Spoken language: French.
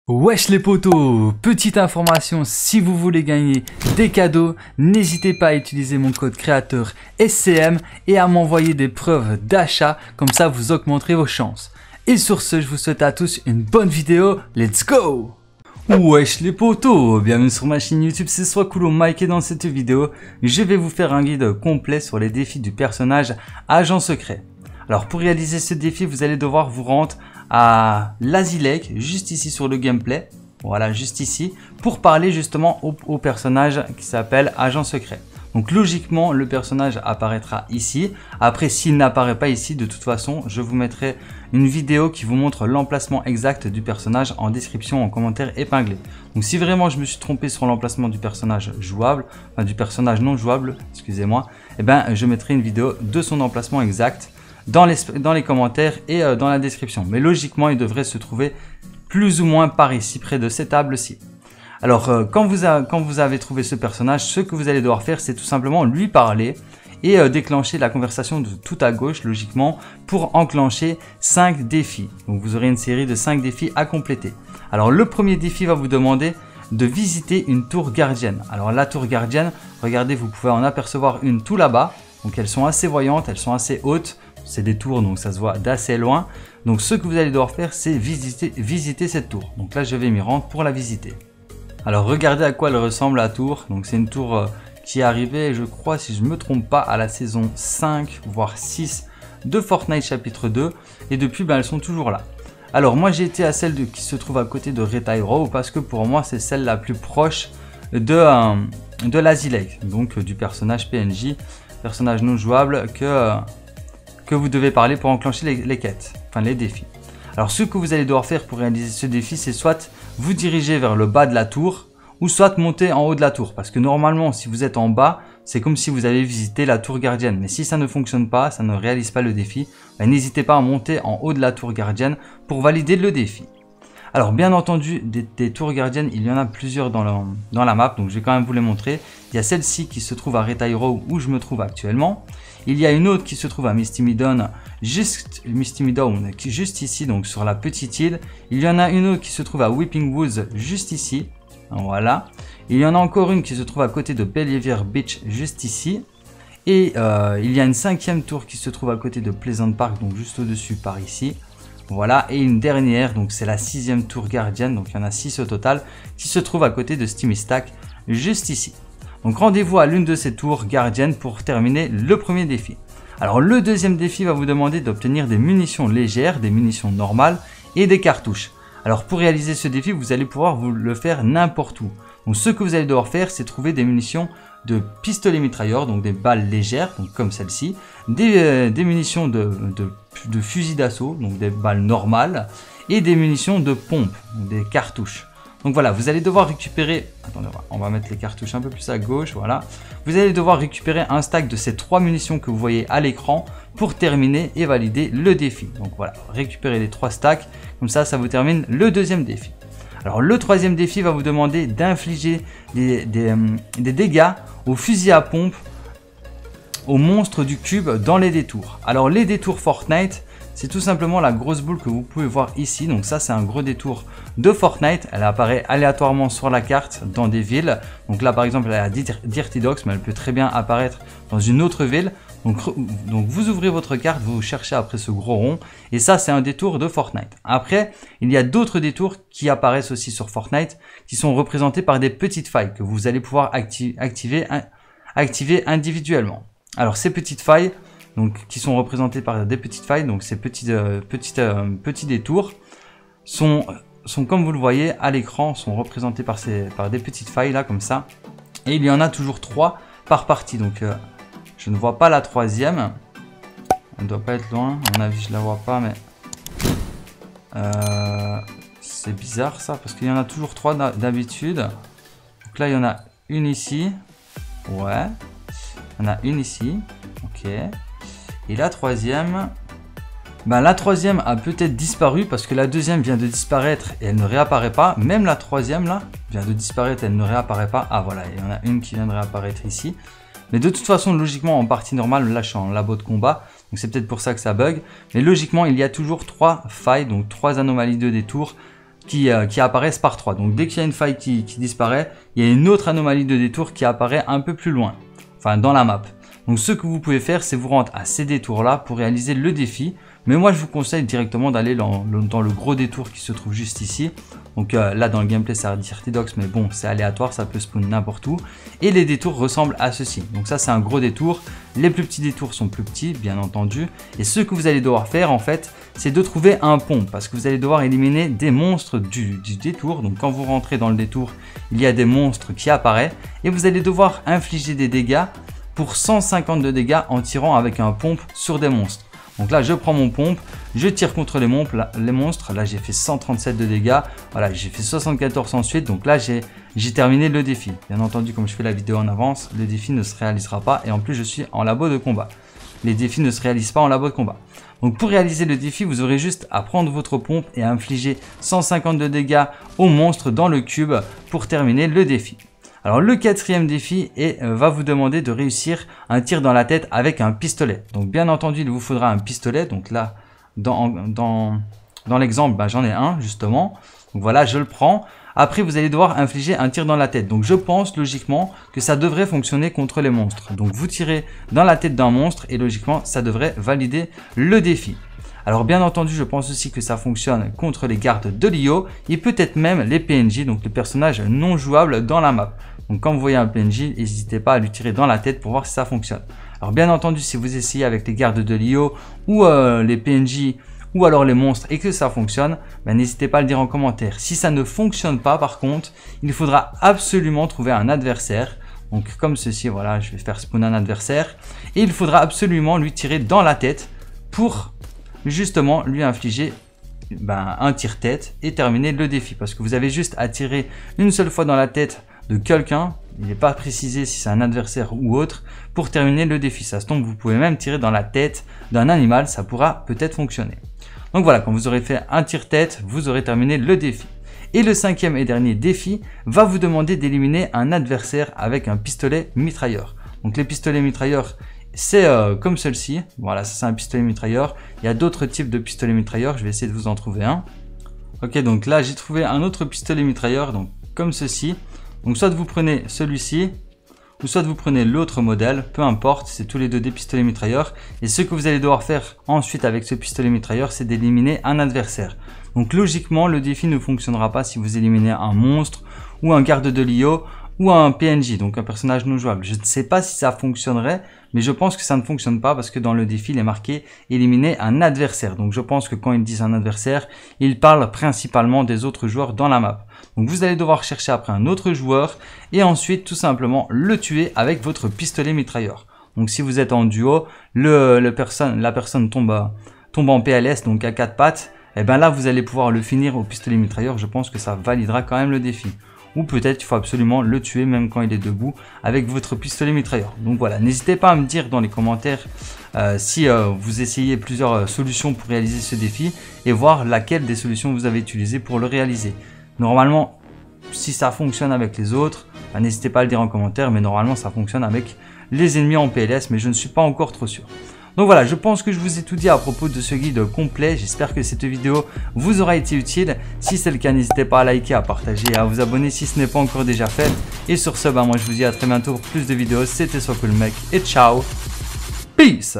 Wesh les potos, petite information, si vous voulez gagner des cadeaux, n'hésitez pas à utiliser mon code créateur SCM et à m'envoyer des preuves d'achat, comme ça vous augmenterez vos chances. Et sur ce, je vous souhaite à tous une bonne vidéo, let's go! Wesh les potos, bienvenue sur ma chaîne YouTube, c'est Swakulo Mike et dans cette vidéo, je vais vous faire un guide complet sur les défis du personnage agent secret. Alors pour réaliser ce défi, vous allez devoir vous rendre à Lazy Lake, juste ici sur le gameplay, voilà, juste ici, pour parler justement au personnage qui s'appelle Agent Secret. Donc logiquement, le personnage apparaîtra ici. Après, s'il n'apparaît pas ici, de toute façon, je vous mettrai une vidéo qui vous montre l'emplacement exact du personnage en description, en commentaire épinglé. Donc si vraiment je me suis trompé sur l'emplacement du personnage jouable, enfin du personnage non jouable, excusez-moi, eh ben je mettrai une vidéo de son emplacement exact dans les commentaires et dans la description. Mais logiquement, il devrait se trouver plus ou moins par ici, près de cette table-ci. Alors, quand vous avez trouvé ce personnage, ce que vous allez devoir faire, c'est tout simplement lui parler et déclencher la conversation de tout à gauche, logiquement, pour enclencher 5 défis. Donc, vous aurez une série de 5 défis à compléter. Alors, le premier défi va vous demander de visiter une tour gardienne. Alors, la tour gardienne, regardez, vous pouvez en apercevoir une tout là-bas. Donc, elles sont assez voyantes, elles sont assez hautes. C'est des tours, donc ça se voit d'assez loin. Donc, ce que vous allez devoir faire, c'est visiter cette tour. Donc là, je vais m'y rendre pour la visiter. Alors regardez à quoi elle ressemble la tour. Donc c'est une tour qui est arrivée, je crois, si je ne me trompe pas, à la saison 5 voire 6 de Fortnite chapitre 2. Et depuis, elles sont toujours là. Alors moi j'ai été à celle qui se trouve à côté de Retire Row parce que pour moi c'est celle la plus proche de Lazy Lake. Donc du personnage PNJ, personnage non jouable que vous devez parler pour enclencher les quêtes, enfin les défis. Alors ce que vous allez devoir faire pour réaliser ce défi, c'est soit vous diriger vers le bas de la tour ou soit monter en haut de la tour. Parce que normalement, si vous êtes en bas, c'est comme si vous avez visité la tour gardienne. Mais si ça ne fonctionne pas, ça ne réalise pas le défi, n'hésitez pas à monter en haut de la tour gardienne pour valider le défi. Alors bien entendu, des tours gardiennes, il y en a plusieurs dans la map, donc je vais quand même vous les montrer. Il y a celle-ci qui se trouve à Retire Row où je me trouve actuellement. Il y a une autre qui se trouve à Misty Meadow, juste ici, donc sur la petite île. Il y en a une autre qui se trouve à Weeping Woods, juste ici. Voilà. Il y en a encore une qui se trouve à côté de Believer Beach, juste ici. Et il y a une cinquième tour qui se trouve à côté de Pleasant Park, donc juste au-dessus par ici. Voilà, et une dernière, donc c'est la 6e tour gardienne, donc il y en a 6 au total, qui se trouve à côté de Steamy Stack, juste ici. Donc rendez-vous à l'une de ces tours gardiennes pour terminer le premier défi. Alors le deuxième défi va vous demander d'obtenir des munitions légères, des munitions normales et des cartouches. Alors pour réaliser ce défi, vous allez pouvoir vous le faire n'importe où. Donc ce que vous allez devoir faire, c'est trouver des munitions de pistolet mitrailleur, donc des balles légères, donc comme celle-ci, des munitions de fusil d'assaut, donc des balles normales, et des munitions de pompe, donc des cartouches. Donc voilà, vous allez devoir récupérer, attendez, on va mettre les cartouches un peu plus à gauche, voilà. Vous allez devoir récupérer un stack de ces 3 munitions que vous voyez à l'écran pour terminer et valider le défi. Donc voilà, récupérez les 3 stacks, comme ça vous termine le deuxième défi. Alors le troisième défi va vous demander d'infliger des dégâts au fusil à pompe aux monstres du cube dans les détours. Alors les détours Fortnite, c'est tout simplement la grosse boule que vous pouvez voir ici. Donc ça c'est un gros détour de Fortnite. Elle apparaît aléatoirement sur la carte dans des villes. Donc là par exemple elle est à Dirty Docks, mais elle peut très bien apparaître dans une autre ville. Donc vous ouvrez votre carte, vous cherchez après ce gros rond et ça c'est un détour de Fortnite. Après il y a d'autres détours qui apparaissent aussi sur Fortnite qui sont représentés par des petites failles que vous allez pouvoir activer individuellement. Alors ces petites failles donc, qui sont représentées par des petites failles, donc ces petits détours sont comme vous le voyez à l'écran, sont représentés par des petites failles là comme ça. Et il y en a toujours 3 par partie. Donc je ne vois pas la troisième. Elle ne doit pas être loin. À mon avis, je la vois pas, mais c'est bizarre ça parce qu'il y en a toujours 3 d'habitude. Donc là, il y en a une ici. Ouais. Il y en a une ici. Ok. Et la troisième. La troisième a peut-être disparu parce que la deuxième vient de disparaître et elle ne réapparaît pas. Même la troisième là vient de disparaître et elle ne réapparaît pas. Ah voilà, il y en a une qui vient de réapparaître ici. Mais de toute façon, logiquement, en partie normale, là je suis en labo de combat, donc c'est peut-être pour ça que ça bug. Mais logiquement, il y a toujours 3 failles, donc 3 anomalies de détour qui apparaissent par 3. Donc dès qu'il y a une faille qui disparaît, il y a une autre anomalie de détour qui apparaît un peu plus loin, enfin dans la map. Donc ce que vous pouvez faire, c'est vous rendre à ces détours là pour réaliser le défi. Mais moi je vous conseille directement d'aller dans le gros détour qui se trouve juste ici. Donc là dans le gameplay ça va dire T-Dox, mais bon c'est aléatoire, ça peut spawn n'importe où. Et les détours ressemblent à ceci. Donc ça c'est un gros détour. Les plus petits détours sont plus petits bien entendu. Et ce que vous allez devoir faire en fait, c'est de trouver un pont. Parce que vous allez devoir éliminer des monstres du détour. Donc quand vous rentrez dans le détour, il y a des monstres qui apparaissent. Et vous allez devoir infliger des dégâts pour 150 de dégâts en tirant avec un pompe sur des monstres. Donc là je prends mon pompe, je tire contre les monstres, là j'ai fait 137 de dégâts, voilà j'ai fait 74 ensuite, donc là j'ai terminé le défi. Bien entendu comme je fais la vidéo en avance, le défi ne se réalisera pas et en plus je suis en labo de combat. Les défis ne se réalisent pas en labo de combat. Donc pour réaliser le défi, vous aurez juste à prendre votre pompe et à infliger 150 de dégâts aux monstres dans le cube pour terminer le défi. Alors le quatrième défi va vous demander de réussir un tir dans la tête avec un pistolet. Donc bien entendu il vous faudra un pistolet. Donc là dans l'exemple j'en ai un justement. Donc voilà je le prends. Après vous allez devoir infliger un tir dans la tête. Donc je pense logiquement que ça devrait fonctionner contre les monstres. Donc vous tirez dans la tête d'un monstre et logiquement ça devrait valider le défi. Alors bien entendu, je pense aussi que ça fonctionne contre les gardes de l'IO et peut-être même les PNJ, donc les personnages non jouables dans la map. Donc quand vous voyez un PNJ, n'hésitez pas à lui tirer dans la tête pour voir si ça fonctionne. Alors bien entendu, si vous essayez avec les gardes de l'IO ou les PNJ ou alors les monstres et que ça fonctionne, n'hésitez pas à le dire en commentaire. Si ça ne fonctionne pas par contre, il faudra absolument trouver un adversaire. Donc comme ceci, voilà, je vais faire spawn un adversaire et il faudra absolument lui tirer dans la tête pour justement lui infliger un tire-tête et terminer le défi. Parce que vous avez juste à tirer une seule fois dans la tête de quelqu'un, il n'est pas précisé si c'est un adversaire ou autre, pour terminer le défi. Ça se tombe, vous pouvez même tirer dans la tête d'un animal, ça pourra peut-être fonctionner. Donc voilà, quand vous aurez fait un tire-tête, vous aurez terminé le défi. Et le cinquième et dernier défi va vous demander d'éliminer un adversaire avec un pistolet mitrailleur. Donc les pistolets mitrailleurs, c'est comme celle-ci. Voilà, ça c'est un pistolet mitrailleur. Il y a d'autres types de pistolets mitrailleurs. Je vais essayer de vous en trouver un. Ok, donc là j'ai trouvé un autre pistolet mitrailleur, donc comme ceci. Donc soit vous prenez celui-ci, ou soit vous prenez l'autre modèle, peu importe, c'est tous les deux des pistolets mitrailleurs. Et ce que vous allez devoir faire ensuite avec ce pistolet mitrailleur, c'est d'éliminer un adversaire. Donc logiquement, le défi ne fonctionnera pas si vous éliminez un monstre ou un garde de l'IO ou un PNJ, donc un personnage non jouable. Je ne sais pas si ça fonctionnerait, mais je pense que ça ne fonctionne pas parce que dans le défi, il est marqué éliminer un adversaire. Donc je pense que quand ils disent un adversaire, ils parlent principalement des autres joueurs dans la map. Donc vous allez devoir chercher après un autre joueur et ensuite tout simplement le tuer avec votre pistolet mitrailleur. Donc si vous êtes en duo, la personne tombe en PLS, donc à 4 pattes, et bien là vous allez pouvoir le finir au pistolet mitrailleur. Je pense que ça validera quand même le défi. Ou peut-être il faut absolument le tuer même quand il est debout avec votre pistolet mitrailleur. Donc voilà, n'hésitez pas à me dire dans les commentaires si vous essayez plusieurs solutions pour réaliser ce défi et voir laquelle des solutions vous avez utilisé pour le réaliser. Normalement, si ça fonctionne avec les autres, n'hésitez pas à le dire en commentaire, mais normalement ça fonctionne avec les ennemis en PLS, mais je ne suis pas encore trop sûr. Donc voilà, je pense que je vous ai tout dit à propos de ce guide complet. J'espère que cette vidéo vous aura été utile. Si c'est le cas, n'hésitez pas à liker, à partager et à vous abonner si ce n'est pas encore déjà fait. Et sur ce, moi je vous dis à très bientôt pour plus de vidéos. C'était SoCoolMec et ciao. Peace.